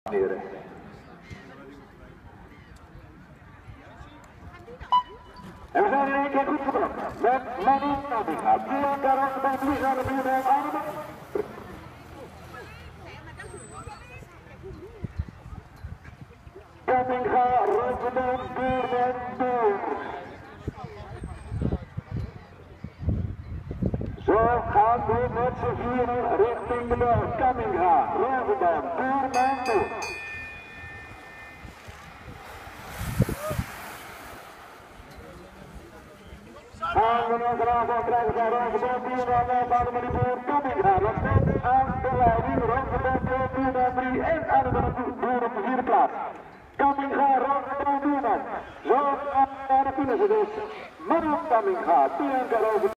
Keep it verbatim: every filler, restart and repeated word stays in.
Heren. En we zijn in één keer goed vertrokken met Manny Nabiga. Björn Karas bij Vlies aan de buurt en Armen. Kamminga, Rotterdam, Buurman, Boer. Zo gaan we met z'n vieren richting de lucht. Kamminga, Rotterdam, Buurman, Boer. Gaan we nog graag aan krijgen van Rotterdam, Buurman, Buurman, maar die Boer, Kamminga. Nog steeds aan de leiding, Rotterdam, Buurman, drie en aan de Boer op de vierde plaats. Kamminga, Rotterdam, Buurman. Zo naar de finish dus. Mannen Kamminga, Bianca Rotterdam.